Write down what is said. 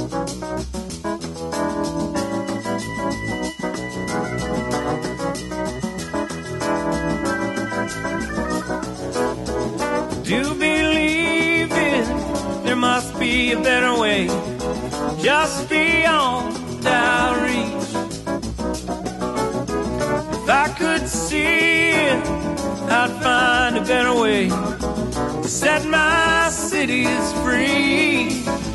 Do believe it, there must be a better way, just beyond our reach. If I could see it, I'd find a better way to set my cities free.